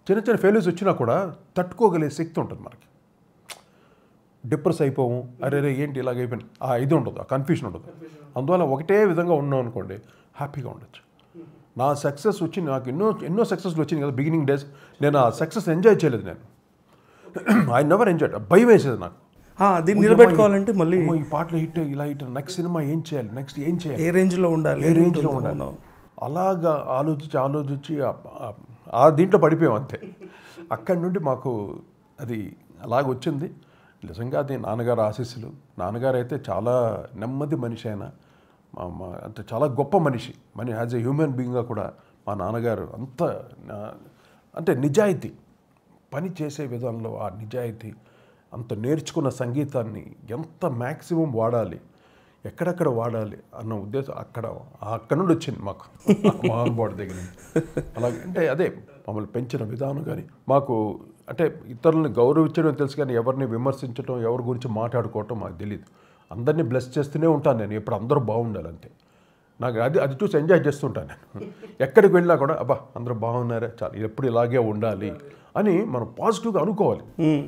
చిన్న చిన్న ఫెయిల్యూర్స్ వచ్చినా కూడా తట్టుకోగలిగే శక్తి ఉంటుంది మనకి. డిప్రెస్ అయిపోము, అరే రే ఏంటి ఇలాగ అయిపోయింది, ఇది ఉండదు, ఆ కన్ఫ్యూషన్ ఉండదు. అందువల్ల ఒకటే విధంగా ఉన్నాం అనుకోండి, హ్యాపీగా ఉండొచ్చు. నా సక్సెస్ వచ్చి నాకు ఎన్నో సక్సెస్లు వచ్చింది కదా బిగినింగ్ డేస్. నేను ఆ సక్సెస్ ఎంజాయ్ చేయలేదు. నేను ఐ నెవర్ ఎంజాయ్. భయం వేసేది నాకు. దీన్ని నిలబెట్టుకోవాలంటే మళ్ళీ ఈ పాటలు హిట్ ఇలా హిట్, నెక్స్ట్ సినిమా ఏం చేయాలి, నెక్స్ట్ ఏం చేయాలి, ఏ రేంజ్లో ఉండాలి. అలాగా ఆలోచించి ఆ దీంట్లో పడిపోయాం అంతే. అక్కడి నుండి మాకు అది అలాగ వచ్చింది. నిజంగా అది నాన్నగారు ఆశీస్సులు. నాన్నగారు అయితే చాలా నెమ్మది మనిషి. అయినా అంటే చాలా గొప్ప మనిషి. యాజ్ ఎ హ్యూమన్ బీయింగ్గా కూడా మా నాన్నగారు అంత అంటే నిజాయితీ, పని చేసే విధానంలో ఆ నిజాయితీ, అంత నేర్చుకున్న సంగీతాన్ని ఎంత మ్యాక్సిమం వాడాలి, ఎక్కడెక్కడ వాడాలి అన్న ఉద్దేశం అక్కడ నుండి వచ్చింది మాకు, మహానుభావుడి దగ్గర నుంచి. అలాగే అంటే అదే మమ్మల్ని పెంచిన విధానం. కానీ మాకు అంటే ఇతరులని గౌరవించడం తెలుసు, కానీ ఎవరిని విమర్శించడం, ఎవరి గురించి మాట్లాడుకోవటం మాకు తెలియదు. అందరినీ బ్లెస్ చేస్తూనే ఉంటాను నేను, ఎప్పుడు అందరూ బాగుండాలి అంతే. నాకు అది చూసి ఎంజాయ్ చేస్తుంటాను నేను. ఎక్కడికి వెళ్ళినా కూడా అబ్బా అందరూ బాగున్నారే, చాలు, ఎప్పుడు ఇలాగే ఉండాలి అని మనం పాజిటివ్గా అనుకోవాలి.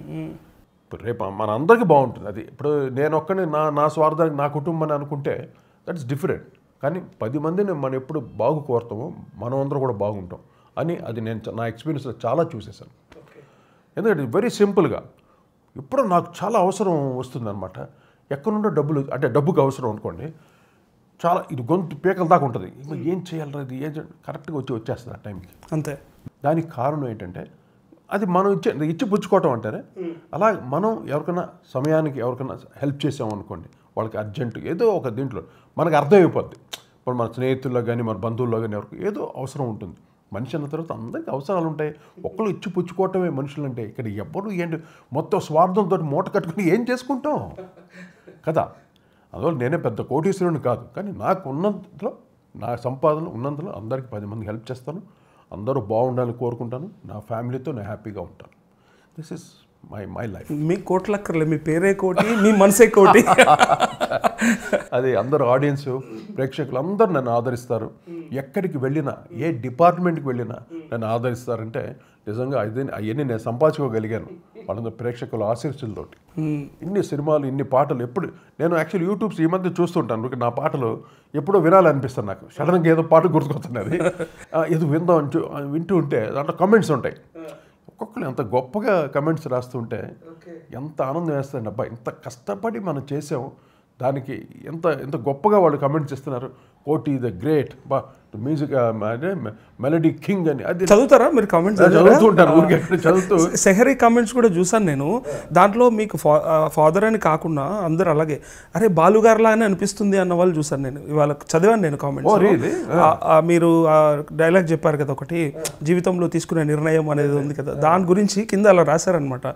రేపు మన అందరికీ బాగుంటుంది. అది ఇప్పుడు నేను ఒక్కడిని నా స్వార్థానికి నా కుటుంబాన్ని అనుకుంటే దట్స్ డిఫరెంట్. కానీ 10 మందిని మనం ఎప్పుడు బాగు కోరుతామో మనం అందరూ కూడా బాగుంటాం అని అది నేను నా ఎక్స్పీరియన్స్లో చాలా చూసేసాను. ఎందుకంటే వెరీ సింపుల్గా ఇప్పుడు నాకు చాలా అవసరం వస్తుందన్నమాట. ఎక్కడి నుండో డబ్బులు, అంటే డబ్బుకి అవసరం అనుకోండి, చాలా ఇది గొంతు పీకల దాకా ఉంటుంది. ఏం చేయాలి, ఇది ఏం కరెక్ట్గా వచ్చేస్తుంది ఆ టైంకి అంతే. దానికి కారణం ఏంటంటే అది మనం ఇచ్చి పుచ్చుకోవటం అంటారే. అలా మనం ఎవరికైనా సమయానికి ఎవరికైనా హెల్ప్ చేసామనుకోండి, వాళ్ళకి అర్జెంటు ఏదో ఒక దీంట్లో మనకు అర్థమైపోద్ది. ఇప్పుడు మన స్నేహితుల్లో కానీ మన బంధువుల్లో కానీ ఎవరికి ఏదో అవసరం ఉంటుంది. మనిషి అన్న తర్వాత అందరికీ అవసరాలు ఉంటాయి. ఒక్కళ్ళు ఇచ్చి పుచ్చుకోవటమే మనుషులు అంటే. ఇక్కడ ఎవ్వరు ఏంటి మొత్తం స్వార్థంతో మూట కట్టుకుని ఏం చేసుకుంటాం కదా. అందువల్ల నేనే పెద్ద కోటీశ్వరుని కాదు, కానీ నాకు ఉన్నంతలో, నా సంపాదన ఉన్నంతలో అందరికీ 10 మందికి హెల్ప్ చేస్తాను. అందరూ బాగుండాలని కోరుకుంటాను. నా ఫ్యామిలీతో నేను హ్యాపీగా ఉంటాను. This is my life. మీ కోట్లక్కర్లే, మీ పేరే కోటి, మీ మనసే కోటి. అది అందరూ ఆడియన్స్, ప్రేక్షకులు అందరూ నన్ను ఆదరిస్తారు. ఎక్కడికి వెళ్ళినా, ఏ డిపార్ట్మెంట్కి వెళ్ళినా నన్ను ఆదరిస్తారంటే నిజంగా అవన్నీ నేను సంపాదించుకోగలిగాను వాళ్ళందరూ ప్రేక్షకుల ఆశీస్సులతోటి. ఇన్ని సినిమాలు, ఇన్ని పాటలు ఎప్పుడు నేను యాక్చువల్లీ యూట్యూబ్స్ ఈ మధ్య చూస్తుంటాను. నా పాటలు ఎప్పుడో వినాలనిపిస్తాను నాకు. సడన్గా ఏదో పాట గుర్తుకొస్తున్నది, ఏదో వింటూ ఉంటే దాంట్లో కమెంట్స్ ఉంటాయి. ఒక్కొక్కరు ఎంత గొప్పగా కమెంట్స్ రాస్తుంటే ఎంత ఆనందం వేస్తుందండి. అబ్బా ఇంత కష్టపడి మనం చేసాము, దానికి ఎంత గొప్పగా వాళ్ళు కమెంట్స్ ఇస్తున్నారు. కోటి ద గ్రేట్, బా మ్యూజిక్ మెలడీ కింగ్ అని. అది చదువుతారా మీరు కామెంట్స్? చదువుతూ సెహరీ కామెంట్స్ కూడా చూసాను నేను. దాంట్లో మీకు ఫాదర్ అని కాకుండా అందరు అలాగే అరే బాలుగారులా అని అనిపిస్తుంది అన్న వాళ్ళు చూసాను నేను. ఇవాళ చదివాను నేను కామెంట్స్. మీరు డైలాగ్ చెప్పారు కదా ఒకటి, జీవితంలో తీసుకునే నిర్ణయం అనేది ఉంది కదా, దాని గురించి కింద అలా రాశారనమాట.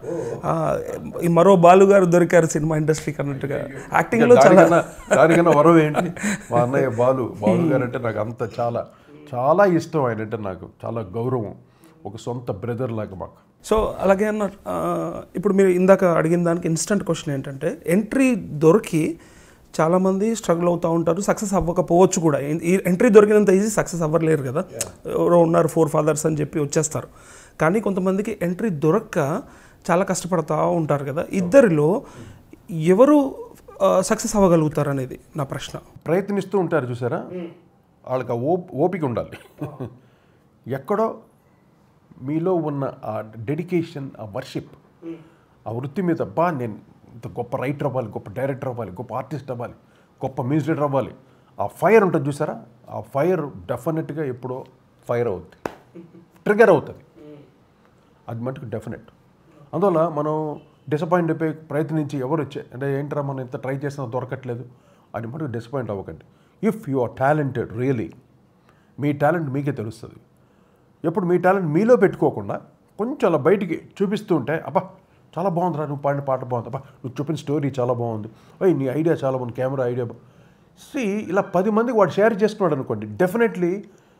మరో బాలుగారు దొరికారు సినిమా ఇండస్ట్రీకి అన్నట్టుగా. యాక్టింగ్ లో దానికన్నా వరం ఏంటి, మా అన్నయ్య బాలు గారు అంటే నాకు అంత చాలా చాలా ఇష్టం. ఆయన అంటే నాకు చాలా గౌరవం, ఒక సొంత బ్రదర్ లాగా మాకు. సో అలాగే అన్న, ఇప్పుడు మీరు ఇందాక అడిగిన దానికి ఇన్స్టెంట్ క్వశ్చన్ ఏంటంటే, ఎంట్రీ దొరికి చాలామంది స్ట్రగుల్ అవుతూ ఉంటారు, సక్సెస్ అవ్వకపోవచ్చు కూడా. ఈ ఎంట్రీ దొరికినంత ఈజీ సక్సెస్ అవ్వలేరు కదా. ఎవరో ఉన్నారు 4 fathers అని చెప్పి వచ్చేస్తారు. కానీ కొంతమందికి ఎంట్రీ దొరక్క చాలా కష్టపడుతూ ఉంటారు కదా. ఇద్దరిలో ఎవరు సక్సెస్ అవ్వగలుగుతారు అనేది నా ప్రశ్న. ప్రయత్నిస్తూ ఉంటారు చూసారా, వాళ్ళకి ఓపిక ఉండాలి. ఎక్కడో మీలో ఉన్న ఆ డెడికేషన్, ఆ వర్షిప్, ఆ వృత్తి మీద నేను ఇంత గొప్ప రైటర్ అవ్వాలి, గొప్ప డైరెక్టర్ అవ్వాలి, గొప్ప ఆర్టిస్ట్ అవ్వాలి, గొప్ప మ్యూజిక్ డైరెక్టర్ అవ్వాలి, ఆ ఫైర్ ఉంటుంది చూసారా, ఆ ఫైర్ డెఫినెట్గా ఎప్పుడో ఫైర్ అవుతుంది, ట్రిగర్ అవుతుంది. అది మటుకు డెఫినెట్. అందువల్ల మనం డిసప్పాయింట్ అయిపోయి ప్రయత్నించి ఎవరు వచ్చే అంటే ఏంట్రా మనం ఇంత ట్రై చేసినా దొరకట్లేదు అని మటుకు డిసప్పాయింట్ అవ్వకండి. If you are talented really, మీ టాలెంట్ మీకే తెలుస్తుంది. ఎప్పుడు మీ టాలెంట్ మీలో పెట్టుకోకుండా కొంచెం అలా బయటికి చూపిస్తూ ఉంటే, అబ్బా చాలా బాగుందిరా, నువ్వు పాడిన పాట బాగుంది, అబ్బా నువ్వు చెప్పిన స్టోరీ చాలా బాగుంది, ఓయ్ నీ ఐడియా చాలా బాగుంది, కెమెరా ఐడియా ఇలా 10 మందికి వాడు షేర్ చేసుకున్నాడు అనుకోండి, డెఫినెట్లీ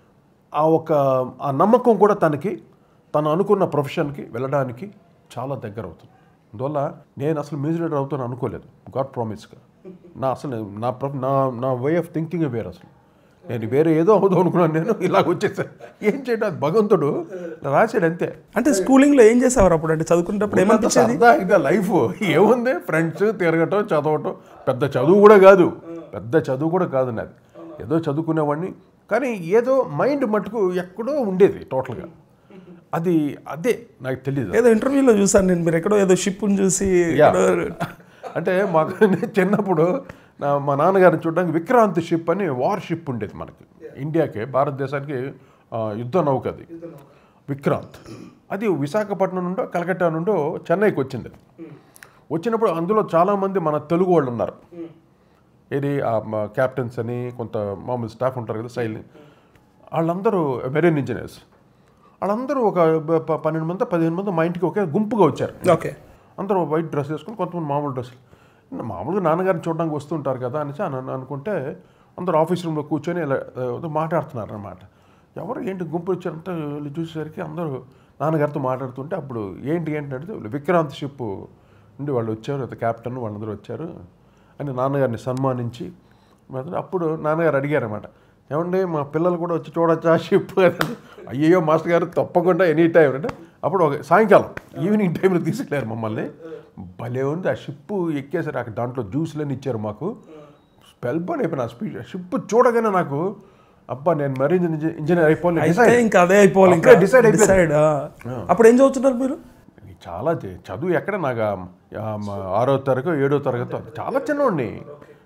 ఆ నమ్మకం కూడా తను అనుకున్న ప్రొఫెషన్కి వెళ్ళడానికి చాలా దగ్గర అవుతుంది. అందువల్ల నేను అసలు మ్యూజిక్ డైరెక్టర్ అవుతాను అనుకోలేదు, గాడ్ ప్రామిస్గా. నా వే ఆఫ్ థింకింగ్ వేరు అసలు. నేను వేరే ఏదో అవుదాం అనుకున్నాను, నేను ఇలాగ వచ్చేసాను. ఏం చేయడం, అది భగవంతుడు రాశాడు అంతే. అంటే స్కూలింగ్లో ఏం చేసేవారు అప్పుడు? అంటే చదువుకునేటప్పుడు ఏమనిపించేది? ఇక లైఫ్ ఏముంది, ఫ్రెండ్స్ తిరగటం, చదవటం. పెద్ద చదువు కూడా కాదు నాది. ఏదో చదువుకునేవాడిని, కానీ ఏదో మైండ్ మటుకు ఎక్కడో ఉండేది టోటల్గా. అదే నాకు తెలియదు. ఏదో ఇంటర్వ్యూలో చూసాను నేను, మీరు ఎక్కడో ఏదో షిప్ని చూసి. అంటే మాకు చిన్నప్పుడు మా నాన్నగారిని చూడడానికి విక్రాంత్ షిప్ అని వార్ షిప్ ఉండేది మనకి, ఇండియాకి, భారతదేశానికి యుద్ధ నౌక. అది విక్రాంత్. అది విశాఖపట్నం నుండో కలకత్తా నుండో చెన్నైకి వచ్చింది. వచ్చినప్పుడు అందులో చాలామంది మన తెలుగు వాళ్ళు ఉన్నారు. ఏది క్యాప్టెన్స్ అని, కొంత మామూలు స్టాఫ్ ఉంటారు కదా, సైల్, వాళ్ళందరూ మెరైన్ ఇంజనీర్స్. వాళ్ళందరూ ఒక 12 మంది 15 మంది మా ఇంటికి ఒకే గుంపుగా వచ్చారు. ఓకే. అందరూ వైట్ డ్రెస్ వేసుకుని, కొంతమంది మామూలు డ్రెస్సులు. మామూలుగా నాన్నగారిని చూడడానికి వస్తుంటారు కదా అనేసి అనుకుంటే అందరూ ఆఫీస్ రూమ్లో కూర్చొని ఇలా మాట్లాడుతున్నారు అన్నమాట. ఎవరు ఏంటి గుంపు వచ్చారంటే చూసేసరికి అందరూ నాన్నగారితో మాట్లాడుతుంటే, అప్పుడు ఏంటి అంటే విక్రాంత్ షిప్ నుండి వాళ్ళు వచ్చారు, క్యాప్టెన్ వాళ్ళందరూ వచ్చారు అని నాన్నగారిని సన్మానించి. అప్పుడు నాన్నగారు అడిగారు అన్నమాట, ఏమండి మా పిల్లలు కూడా వచ్చి చూడొచ్చా షిప్? అయ్యో మాస్టర్ గారు తప్పకుండా ఎనీ టైం అంటే. అప్పుడు ఒక సాయంకాలం ఈవినింగ్ టైంలో తీసుకెళ్ళారు మమ్మల్ని. భలే ఉంది ఆ షిప్. ఎక్కేసారు, అక్కడ దాంట్లో జ్యూస్లని ఇచ్చారు మాకు. స్పెల్ బోన్ అయిపోయిన ఆ షిప్ చూడగానే నాకు, అబ్బా నేను మెరైన్ ఇంజనీర్ అయిపోవాలి, ఇంకా అదే అయిపోవాలి, ఇంకా డిసైడ్. అప్పుడు ఏం చదువుతున్నారు మీరు? చాలా చదువు ఎక్కడ, నాకు 6వ తరగతి 7వ తరగతి, చాలా చిన్నవాడిని.